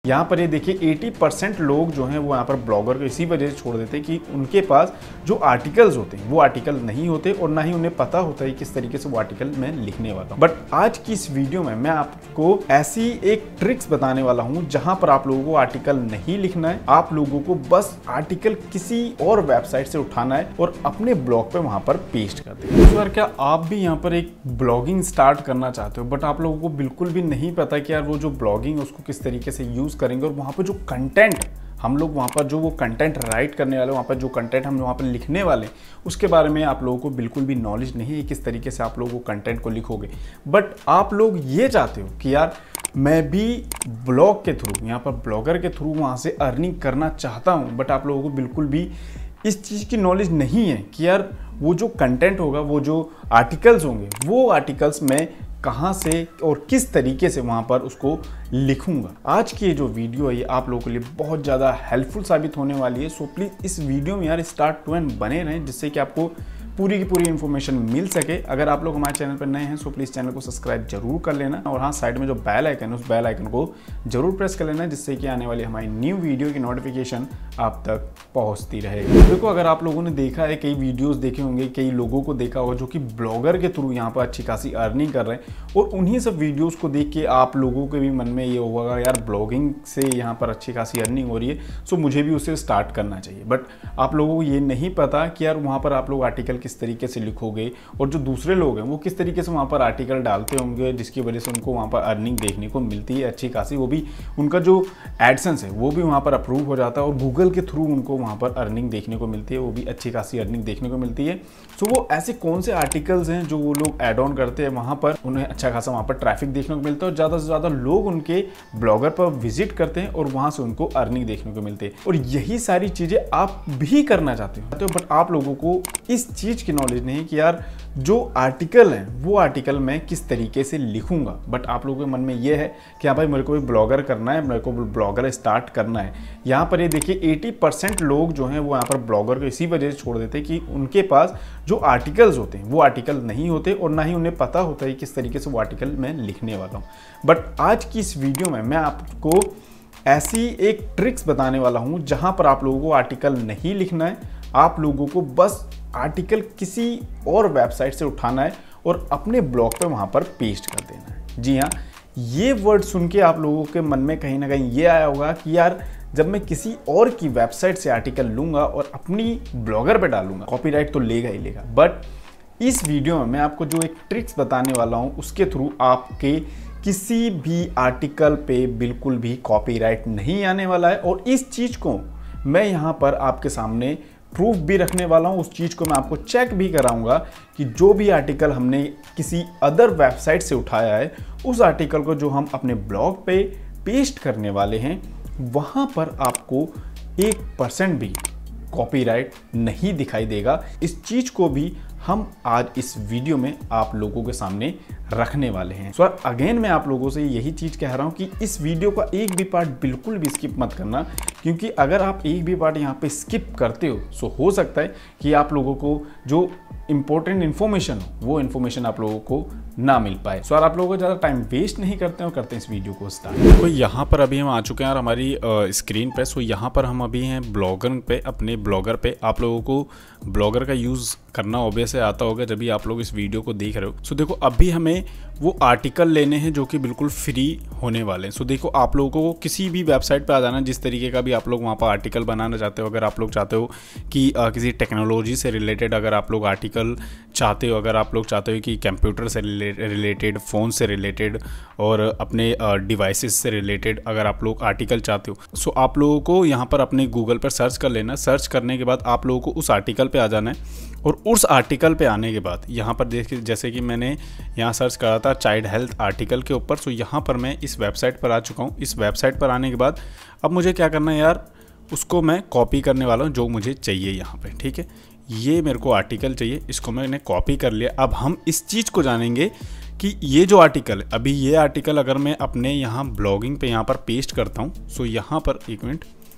यहाँ पर ये देखिए 80% लोग जो हैं वो यहाँ पर ब्लॉगर को इसी वजह से छोड़ देते हैं कि उनके पास जो आर्टिकल्स होते हैं वो आर्टिकल नहीं होते और ना ही उन्हें पता होता है किस तरीके से वो आर्टिकल मैं लिखने वाला हूँ। बट आज की इस वीडियो में मैं आपको ऐसी एक ट्रिक्स बताने वाला हूँ जहाँ पर आप लोगों को आर्टिकल नहीं लिखना है, आप लोगों को बस आर्टिकल किसी और वेबसाइट से उठाना है और अपने ब्लॉग पे वहाँ पर पेस्ट कर देना। तो यार क्या आप भी यहाँ पर एक ब्लॉगिंग स्टार्ट करना चाहते हो बट आप लोगों को बिल्कुल भी नहीं पता कि यार वो जो ब्लॉगिंग है उसको किस तरीके से यूज करेंगे और वहाँ पर जो कंटेंट हम लोग वहाँ पर जो वो कंटेंट राइट करने वाले, वहाँ पर जो कंटेंट हम वहाँ पर लिखने वाले उसके बारे में आप लोगों को बिल्कुल भी नॉलेज नहीं है किस तरीके से आप लोग वो कंटेंट को लिखोगे। बट आप लोग ये चाहते हो कि यार मैं भी ब्लॉग के थ्रू, यहाँ पर ब्लॉगर के थ्रू वहाँ से अर्निंग करना चाहता हूँ, बट आप लोगों को बिल्कुल भी इस चीज़ की नॉलेज नहीं है कि यार वो जो कंटेंट होगा, वो जो आर्टिकल्स होंगे, वो आर्टिकल्स मैं कहाँ से और किस तरीके से वहाँ पर उसको लिखूंगा। आज की ये जो वीडियो है ये आप लोगों के लिए बहुत ज़्यादा हेल्पफुल साबित होने वाली है। सो प्लीज़ इस वीडियो में यार स्टार्ट टू एंड बने रहें जिससे कि आपको पूरी की पूरी इन्फॉर्मेशन मिल सके। अगर आप लोग हमारे चैनल पर नए हैं सो प्लीज़ चैनल को सब्सक्राइब जरूर कर लेना और हाँ, साइड में जो बेल आइकन है उस बेल आइकन को जरूर प्रेस कर लेना जिससे कि आने वाली हमारी न्यू वीडियो की नोटिफिकेशन आप तक पहुंचती रहे। देखो, अगर आप लोगों ने देखा है, कई वीडियोस देखे होंगे, कई लोगों को देखा होगा जो कि ब्लॉगर के थ्रू यहाँ पर अच्छी खासी अर्निंग कर रहे हैं और उन्हीं सब वीडियोज़ को देख के आप लोगों के भी मन में ये होगा यार ब्लॉगिंग से यहाँ पर अच्छी खासी अर्निंग हो रही है, सो मुझे भी उसे स्टार्ट करना चाहिए। बट आप लोगों को ये नहीं पता कि यार वहाँ पर आप लोग आर्टिकल किस तरीके से लिखोगे और जो दूसरे लोग हैं वो किस तरीके से वहाँ पर आर्टिकल डालते होंगे जिसकी वजह से उनको वहाँ पर अर्निंग देखने को मिलती है अच्छी खासी। वो भी उनका जो एडसेंस है वो भी वहाँ पर अप्रूव हो जाता है और गूगल के थ्रू उनको वहाँ पर अर्निंग देखने को मिलती है, वो भी अच्छी खासी अर्निंग देखने को मिलती है। सो वो ऐसे कौन से आर्टिकल्स हैं जो वो लोग ऐड ऑन करते हैं, वहाँ पर उन्हें अच्छा खासा वहाँ पर ट्रैफिक देखने को मिलता है और ज़्यादा से ज़्यादा लोग उनके ब्लॉगर पर विजिट करते हैं और वहाँ से उनको अर्निंग देखने को मिलती है। और यही सारी चीज़ें आप भी करना चाहते हो बट आप लोगों को इस चीज़ की नॉलेज नहीं है कि यार जो आर्टिकल है वो आर्टिकल मैं किस तरीके से लिखूंगा। बट आप लोगों के मन में ये है कि हाँ भाई मेरे को भी ब्लॉगर करना है, मेरे को ब्लॉगर स्टार्ट करना है। यहाँ पर ये देखिए 80% लोग जो हैं वो यहाँ पर ब्लॉगर को इसी वजह से छोड़ देते हैं कि उनके पास जो आर्टिकल्स होते हैं वो आर्टिकल नहीं होते और ना ही उन्हें पता होता है किस तरीके से वो आर्टिकल मैं लिखने वाला हूँ। बट आज की इस वीडियो में मैं आपको ऐसी एक ट्रिक्स बताने वाला हूँ जहाँ पर आप लोगों को आर्टिकल नहीं लिखना है, आप लोगों को बस आर्टिकल किसी और वेबसाइट से उठाना है और अपने ब्लॉग पे वहाँ पर पेस्ट कर देना है। जी हाँ, ये वर्ड सुन के आप लोगों के मन में कहीं ना कहीं ये आया होगा कि यार जब मैं किसी और की वेबसाइट से आर्टिकल लूँगा और अपनी ब्लॉगर पे डालूंगा, कॉपीराइट तो लेगा ही लेगा। बट इस वीडियो में मैं आपको जो एक ट्रिक्स बताने वाला हूँ उसके थ्रू आपके किसी भी आर्टिकल पे बिल्कुल भी कॉपीराइट नहीं आने वाला है और इस चीज़ को मैं यहाँ पर आपके सामने प्रूफ भी रखने वाला हूँ। उस चीज़ को मैं आपको चेक भी कराऊंगा कि जो भी आर्टिकल हमने किसी अदर वेबसाइट से उठाया है उस आर्टिकल को जो हम अपने ब्लॉग पे पेस्ट करने वाले हैं वहाँ पर आपको 1% भी कॉपीराइट नहीं दिखाई देगा। इस चीज़ को भी हम आज इस वीडियो में आप लोगों के सामने रखने वाले हैं। सो अगेन मैं आप लोगों से यही चीज़ कह रहा हूँ कि इस वीडियो का एक भी पार्ट बिल्कुल भी स्किप मत करना, क्योंकि अगर आप एक भी पार्ट यहाँ पे स्किप करते हो सो हो सकता है कि आप लोगों को जो इंपॉर्टेंट इन्फॉर्मेशन हो वो इन्फॉर्मेशन आप लोगों को ना मिल पाए। सो आप लोगों को ज़्यादा टाइम वेस्ट नहीं करते हैं और करते हैं इस वीडियो को स्टार्ट। तो यहाँ पर अभी हम आ चुके हैं और हमारी स्क्रीन पे। सो यहाँ पर हम अभी हैं ब्लॉगर पे, अपने ब्लॉगर पे। आप लोगों को ब्लॉगर का यूज़ करना ऑब्वियस है आता होगा जब भी आप लोग इस वीडियो को देख रहे हो। सो देखो, अभी हमें वो आर्टिकल लेने हैं जो कि बिल्कुल फ्री होने वाले हैं। सो देखो, आप लोगों को किसी भी वेबसाइट पे आ जाना, जिस तरीके का भी आप लोग वहाँ पर आर्टिकल बनाना चाहते हो। अगर आप लोग चाहते हो कि किसी टेक्नोलॉजी से रिलेटेड अगर आप लोग आर्टिकल चाहते हो, अगर आप लोग चाहते हो कि कंप्यूटर से रिलेटेड, फ़ोन से रिलेटेड और अपने डिवाइसेस से रिलेटेड अगर आप लोग आर्टिकल चाहते हो, सो आप लोगों को यहाँ पर अपने गूगल पर सर्च कर लेना। सर्च करने के बाद आप लोगों को उस आर्टिकल पे आ जाना है और उस आर्टिकल पे आने के बाद यहाँ पर देखिए, जैसे कि मैंने यहाँ सर्च करा था चाइल्ड हेल्थ आर्टिकल के ऊपर। सो यहाँ पर मैं इस वेबसाइट पर आ चुका हूँ। इस वेबसाइट पर आने के बाद अब मुझे क्या करना है यार, उसको मैं कॉपी करने वाला हूँ जो मुझे चाहिए यहाँ पे। ठीक है, ये मेरे को आर्टिकल चाहिए, इसको मैंने कॉपी कर लिया। अब हम इस चीज़ को जानेंगे कि ये जो आर्टिकल है, अभी ये आर्टिकल अगर मैं अपने यहाँ ब्लॉगिंग पे यहाँ पर पेस्ट करता हूँ, सो यहाँ पर एक मिनट,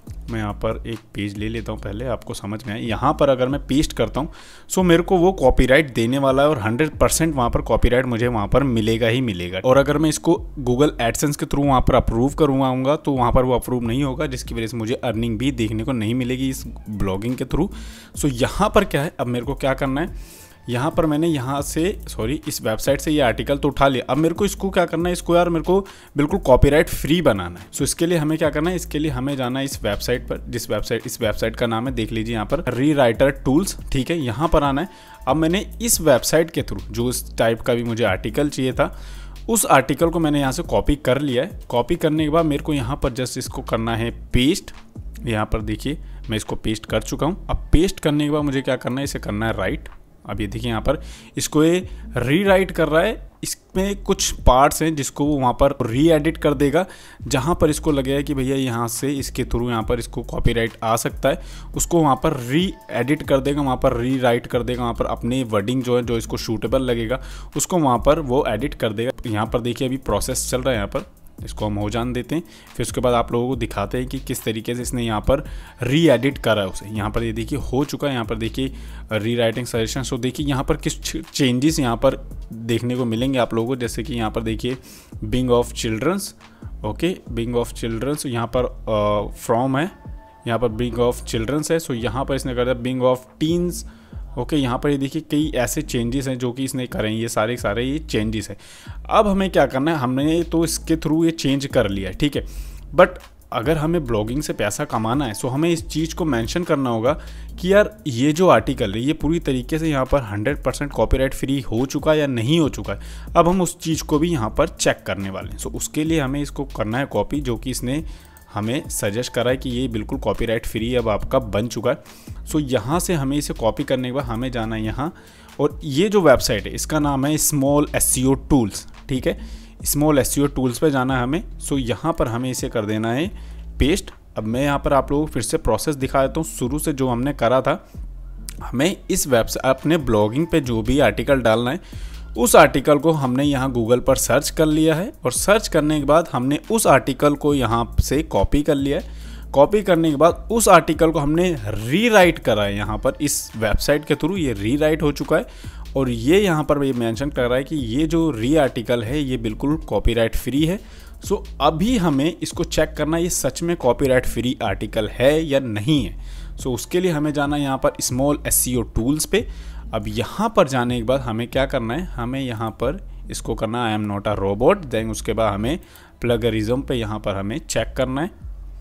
मैं यहाँ पर एक पेज ले लेता हूँ, पहले आपको समझ में आए। यहाँ पर अगर मैं पेस्ट करता हूँ सो मेरे को वो कॉपीराइट देने वाला है और 100% वहाँ पर कॉपीराइट मुझे वहाँ पर मिलेगा ही मिलेगा। और अगर मैं इसको गूगल एडसेंस के थ्रू वहाँ पर अप्रूव करूँगा तो वहाँ पर वो अप्रूव नहीं होगा, जिसकी वजह से मुझे अर्निंग भी देखने को नहीं मिलेगी इस ब्लॉगिंग के थ्रू। सो यहाँ पर क्या है, अब मेरे को क्या करना है, यहाँ पर मैंने यहाँ से इस वेबसाइट से ये आर्टिकल तो उठा लिया। अब मेरे को इसको क्या करना है, इसको यार मेरे को बिल्कुल कॉपीराइट फ्री बनाना है। सो इसके लिए हमें क्या करना है, इसके लिए हमें जाना है इस वेबसाइट पर, इस वेबसाइट का नाम है, देख लीजिए यहाँ पर, रीराइटर टूल्स। ठीक है, यहाँ पर आना है। अब मैंने इस वेबसाइट के थ्रू जो इस टाइप का भी मुझे आर्टिकल चाहिए था, उस आर्टिकल को मैंने यहाँ से कॉपी कर लिया है। कॉपी करने के बाद मेरे को यहाँ पर जस्ट इसको करना है पेस्ट। यहाँ पर देखिए मैं इसको पेस्ट कर चुका हूँ। अब पेस्ट करने के बाद मुझे क्या करना है, इसे करना है राइट। अब ये देखिए यहाँ पर इसको ये रीराइट कर रहा है। इसमें कुछ पार्ट्स हैं जिसको वो वहाँ पर री एडिट कर देगा, जहाँ पर इसको लगेगा कि भैया यहाँ से इसके थ्रू यहाँ पर इसको कॉपीराइट आ सकता है, उसको वहाँ पर री एडिट कर देगा, वहाँ पर री राइट कर देगा, वहाँ पर अपने वर्डिंग जो है जो इसको सूटेबल लगेगा उसको वहाँ पर वो एडिट कर देगा। यहाँ पर देखिए अभी प्रोसेस चल रहा है, यहाँ पर इसको हम हो जान देते हैं। फिर उसके बाद आप लोगों को दिखाते हैं कि किस तरीके से इसने यहाँ पर री एडिट करा है उसे। यहाँ पर ये देखिए हो चुका है। यहाँ पर देखिए री राइटिंग सजेशन। सो देखिए यहाँ पर किस चेंजेस यहाँ पर देखने को मिलेंगे आप लोगों को, जैसे कि यहाँ पर देखिए being of childrens, okay, being of childrens, यहाँ पर फ्रॉम है, यहाँ पर बिंग ऑफ चिल्ड्रंस है। सो यहाँ पर इसने कर दिया बिंग ऑफ टीन्स, ओके। यहाँ पर ये देखिए कई ऐसे चेंजेस हैं जो कि इसने करे हैं, ये सारे ये चेंजेस है। अब हमें क्या करना है, हमने तो इसके थ्रू ये चेंज कर लिया है, ठीक है, बट अगर हमें ब्लॉगिंग से पैसा कमाना है सो हमें इस चीज़ को मेंशन करना होगा कि यार ये जो आर्टिकल है ये पूरी तरीके से यहाँ पर 100% कॉपीराइट फ्री हो चुका है या नहीं हो चुका है। अब हम उस चीज़ को भी यहाँ पर चेक करने वाले हैं। सो उसके लिए हमें इसको करना है कॉपी, जो कि इसने हमें सजेस्ट करा है कि ये बिल्कुल कॉपीराइट फ्री अब आपका बन चुका है। सो यहाँ से हमें इसे कॉपी करने के बाद हमें जाना है यहाँ, और ये जो वेबसाइट है इसका नाम है स्मॉल एसईओ टूल्स, ठीक है, स्मॉल एसईओ टूल्स पे जाना है हमें। सो यहाँ पर हमें इसे कर देना है पेस्ट। अब मैं यहाँ पर आप लोगों को फिर से प्रोसेस दिखा देता हूँ शुरू से जो हमने करा था। हमें इस वेबसाइट अपने ब्लॉगिंग पे जो भी आर्टिकल डालना है उस आर्टिकल को हमने यहाँ गूगल पर सर्च कर लिया है, और सर्च करने के बाद हमने उस आर्टिकल को यहाँ से कॉपी कर लिया है। कॉपी करने के बाद उस आर्टिकल को हमने रीराइट करा है यहाँ पर इस वेबसाइट के थ्रू, ये रीराइट हो चुका है। और ये यहाँ पर ये मेंशन कर रहा है कि ये जो री आर्टिकल है ये बिल्कुल कॉपीराइट फ्री है। सो अभी हमें इसको चेक करना है ये सच में कॉपीराइट फ्री आर्टिकल है या नहीं है। सो उसके लिए हमें जाना है यहाँ पर स्मॉल एसईओ टूल्स पे। अब यहाँ पर जाने के बाद हमें क्या करना है, हमें यहाँ पर इसको करना है I am not a robot. Then उसके बाद हमें प्लगरिज्म पे यहाँ पर हमें चेक करना है।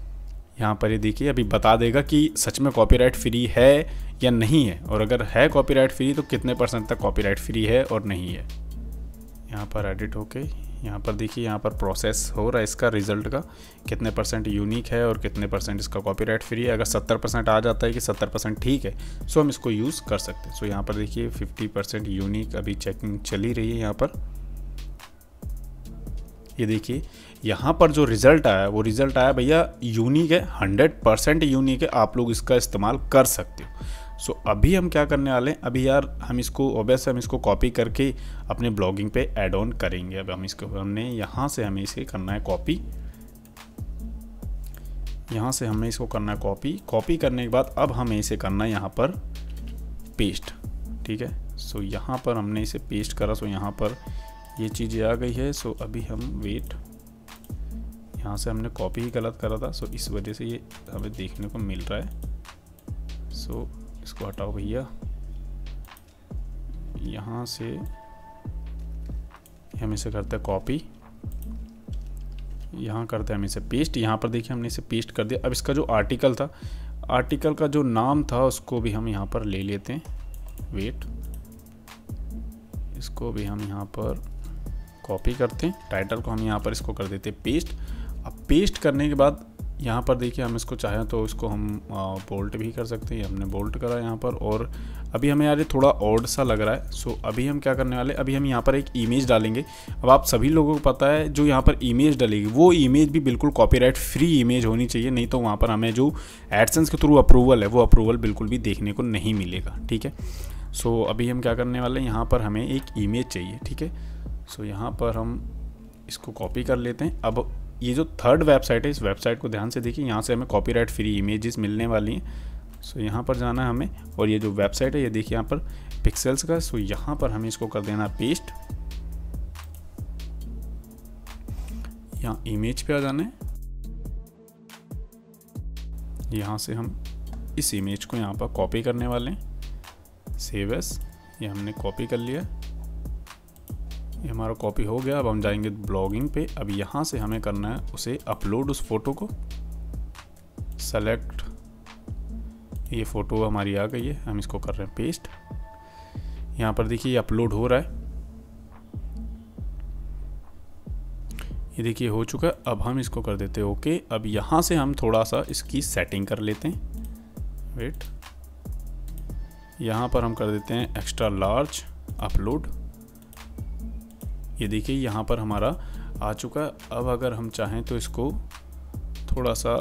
यहाँ पर ये देखिए अभी बता देगा कि सच में कॉपीराइट फ्री है या नहीं है, और अगर है कॉपीराइट फ्री तो कितने % तक कॉपीराइट फ्री है और नहीं है। यहाँ पर एडिट होके यहाँ पर देखिए यहाँ पर प्रोसेस हो रहा है इसका रिजल्ट का, कितने % यूनिक है और कितने % इसका कॉपीराइट फ्री है। अगर 70% आ जाता है कि 70% ठीक है सो हम इसको यूज़ कर सकते हैं। सो यहाँ पर देखिए 50% यूनिक अभी चेकिंग चली रही है। यहाँ पर ये देखिए यहाँ पर जो रिज़ल्ट आया वो रिज़ल्ट आया भैया यूनिक है, 100% यूनिक है, आप लोग इसका इस्तेमाल कर सकते हो। सो अभी हम क्या करने वाले हैं, अभी यार हम इसको ऑब्वियस हम इसको कॉपी करके अपने ब्लॉगिंग पे ऐड ऑन करेंगे। अब हम इसको हमने यहाँ से हमें इसे करना है कॉपी, यहाँ से हमें इसको करना है कॉपी। कॉपी करने के बाद अब हमें इसे करना है यहाँ पर पेस्ट, ठीक है। सो यहाँ पर हमने इसे पेस्ट करा। सो यहाँ पर ये चीज़ें आ गई है। सो अभी हम वेट, यहाँ से हमने कॉपी ही गलत करा था, सो इस वजह से ये हमें देखने को मिल रहा है। सो इसको हटाओ भैया, यहाँ से हम इसे करते हैं कॉपी, यहाँ करते हैं हम इसे पेस्ट। यहाँ पर देखिए हमने इसे पेस्ट कर दिया। अब इसका जो आर्टिकल था, आर्टिकल का जो नाम था उसको भी हम यहाँ पर ले लेते हैं, वेट, इसको भी हम यहाँ पर कॉपी करते हैं। टाइटल को हम यहाँ पर इसको कर देते हैं पेस्ट। अब पेस्ट करने के बाद यहाँ पर देखिए हम इसको चाहें तो इसको हम बोल्ट भी कर सकते हैं, हमने बोल्ट करा यहाँ पर। और अभी हमें यार ये थोड़ा ऑड सा लग रहा है। सो अभी हम क्या करने वाले, अभी हम यहाँ पर एक इमेज डालेंगे। अब आप सभी लोगों को पता है जो यहाँ पर इमेज डलेगी वो इमेज भी बिल्कुल कॉपीराइट फ्री इमेज होनी चाहिए, नहीं तो वहाँ पर हमें जो एडसेंस के थ्रू अप्रूवल है वो अप्रूवल बिल्कुल भी देखने को नहीं मिलेगा, ठीक है। सो अभी हम क्या करने वाले हैं, यहाँ पर हमें एक इमेज चाहिए, ठीक है। सो यहाँ पर हम इसको कॉपी कर लेते हैं। अब ये जो थर्ड वेबसाइट है, इस वेबसाइट को ध्यान से देखिए, यहाँ से हमें कॉपीराइट फ्री इमेजेस मिलने वाली हैं। सो यहाँ पर जाना है हमें, और ये जो वेबसाइट है ये देखिए यहाँ पर पिक्सेल्स का। सो यहाँ पर हमें इसको कर देना पेस्ट, यहाँ इमेज पे आ जाना है। यहाँ से हम इस इमेज को यहाँ पर कॉपी करने वाले हैं, सेव एस, ये हमने कॉपी कर लिया, ये हमारा कॉपी हो गया। अब हम जाएंगे ब्लॉगिंग पे। अब यहाँ से हमें करना है उसे अपलोड, उस फोटो को सेलेक्ट, ये फ़ोटो हमारी आ गई है, हम इसको कर रहे हैं पेस्ट। यहाँ पर देखिए ये अपलोड हो रहा है, ये देखिए हो चुका है। अब हम इसको कर देते हैं ओके। अब यहाँ से हम थोड़ा सा इसकी सेटिंग कर लेते हैं, वेट, यहाँ पर हम कर देते हैं एक्स्ट्रा लार्ज अपलोड। ये देखिए यहाँ पर हमारा आ चुका है। अब अगर हम चाहें तो इसको थोड़ा सा,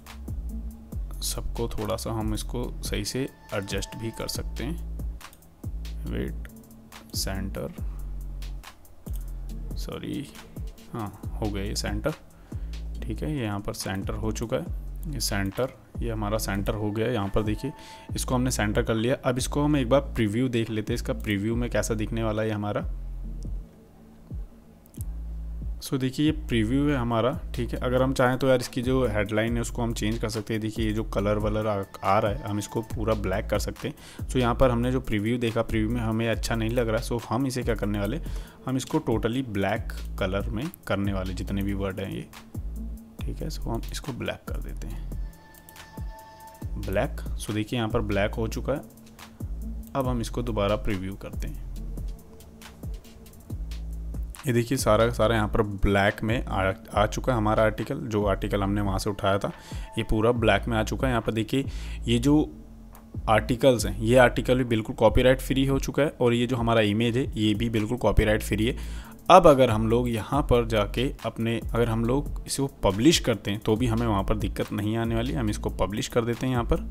सबको थोड़ा सा हम इसको सही से एडजस्ट भी कर सकते हैं। वेट, सेंटर, सॉरी, हाँ हो गया ये सेंटर, ठीक है, ये यहाँ पर सेंटर हो चुका है। ये सेंटर, ये हमारा सेंटर हो गया। यहाँ पर देखिए इसको हमने सेंटर कर लिया। अब इसको हम एक बार प्रीव्यू देख लेते हैं, इसका प्रीव्यू में कैसा दिखने वाला है हमारा। सो देखिए ये प्रीव्यू है हमारा, ठीक है। अगर हम चाहें तो यार इसकी जो हेडलाइन है उसको हम चेंज कर सकते हैं। देखिए ये जो कलर वलर आ रहा है, हम इसको पूरा ब्लैक कर सकते हैं। सो यहाँ पर हमने जो प्रीव्यू देखा, प्रीव्यू में हमें अच्छा नहीं लग रहा है। सो हम इसे क्या करने वाले, हम इसको टोटली ब्लैक कलर में करने वाले, जितने भी वर्ड हैं ये, ठीक है। सो हम इसको ब्लैक कर देते हैं, ब्लैक। सो देखिए यहाँ पर ब्लैक हो चुका है। अब हम इसको दोबारा प्रीव्यू करते हैं। ये देखिए सारा यहाँ पर ब्लैक में आ चुका है हमारा आर्टिकल। जो आर्टिकल हमने वहाँ से उठाया था ये पूरा ब्लैक में आ चुका है। यहाँ पर देखिए ये जो आर्टिकल्स हैं, ये आर्टिकल भी बिल्कुल कॉपीराइट फ्री हो चुका है, और ये जो हमारा इमेज है ये भी बिल्कुल कॉपीराइट फ्री है। अब अगर हम लोग यहाँ पर जाके अगर हम लोग इसको पब्लिश करते हैं तो भी हमें वहाँ पर दिक्कत नहीं आने वाली। हम इसको पब्लिश कर देते हैं यहाँ पर,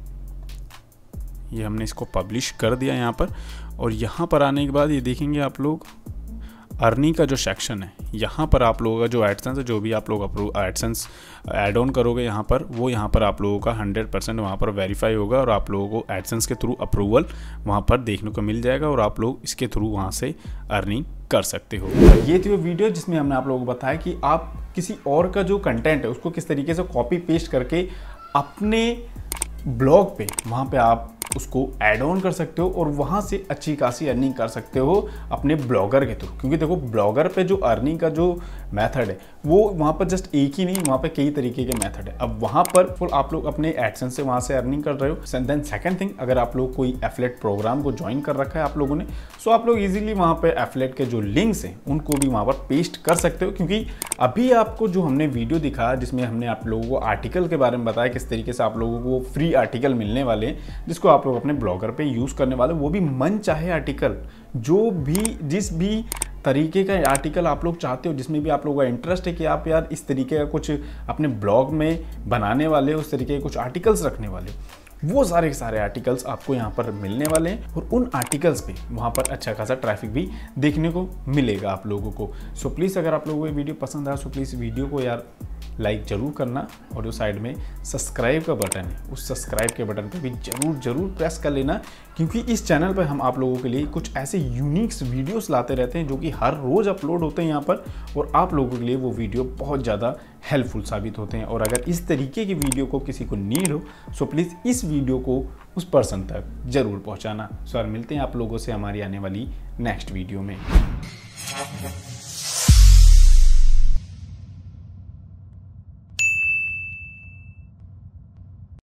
ये हमने इसको पब्लिश कर दिया यहाँ पर। और यहाँ पर आने के बाद ये देखेंगे आप लोग अर्निंग का जो सेक्शन है, यहाँ पर आप लोगों का जो एडसेंस है, जो भी आप लोग एडसेंस ऐड ऑन करोगे यहाँ पर, वो यहाँ पर आप लोगों का 100% वहाँ पर वेरीफाई होगा, और आप लोगों को एडसेंस के थ्रू अप्रूवल वहाँ पर देखने को मिल जाएगा, और आप लोग इसके थ्रू वहाँ से अर्निंग कर सकते हो। ये थी वो वीडियो जिसमें हमने आप लोगों को बताया कि आप किसी और का जो कंटेंट है उसको किस तरीके से कॉपी पेस्ट करके अपने ब्लॉग पे वहाँ पे आप उसको ऐड ऑन कर सकते हो, और वहाँ से अच्छी खासी अर्निंग कर सकते हो अपने ब्लॉगर के थ्रू। क्योंकि देखो ब्लॉगर पे जो अर्निंग का जो मेथड है वो वहाँ पर जस्ट एक ही नहीं, वहाँ पे कई तरीके के मेथड है। अब वहाँ पर फुल आप लोग अपने एडसेंस से वहाँ से अर्निंग कर रहे हो। देन सेकंड थिंग, अगर आप लोग कोई एफिलिएट प्रोग्राम को ज्वाइन कर रखा है आप लोगों ने, सो आप लोग इजीली वहाँ पे एफिलिएट के जो लिंक्स हैं उनको भी वहाँ पर पेस्ट कर सकते हो। क्योंकि अभी आपको जो हमने वीडियो दिखाया जिसमें हमने आप लोगों को आर्टिकल के बारे में बताया, किस तरीके से आप लोगों को फ्री आर्टिकल मिलने वाले हैं जिसको आप लोग अपने ब्लॉगर पे यूज करने वाले, वो भी मन चाहे आर्टिकल, जो भी जिस भी तरीके का आर्टिकल आप लोग चाहते हो, जिसमें भी आप लोगों का इंटरेस्ट है कि आप यार इस तरीके का कुछ अपने ब्लॉग में बनाने वाले हो, उस तरीके के कुछ आर्टिकल्स रखने वाले हो, वो सारे के सारे आर्टिकल्स आपको यहाँ पर मिलने वाले हैं। और उन आर्टिकल्स पे वहाँ पर अच्छा खासा ट्रैफिक भी देखने को मिलेगा आप लोगों को। सो प्लीज़ अगर आप लोगों को ये वीडियो पसंद आया, सो प्लीज़ वीडियो को यार लाइक ज़रूर करना, और जो साइड में सब्सक्राइब का बटन है उस सब्सक्राइब के बटन पे भी ज़रूर प्रेस कर लेना। क्योंकि इस चैनल पर हम आप लोगों के लिए कुछ ऐसे यूनिक्स वीडियोस लाते रहते हैं जो कि हर रोज़ अपलोड होते हैं यहाँ पर, और आप लोगों के लिए वो वीडियो बहुत ज़्यादा हेल्पफुल साबित होते हैं। और अगर इस तरीके की वीडियो को किसी को नीड हो, सो प्लीज़ इस वीडियो को उस पर्सन तक ज़रूर पहुँचाना। सो यार मिलते हैं आप लोगों से हमारी आने वाली नेक्स्ट वीडियो में।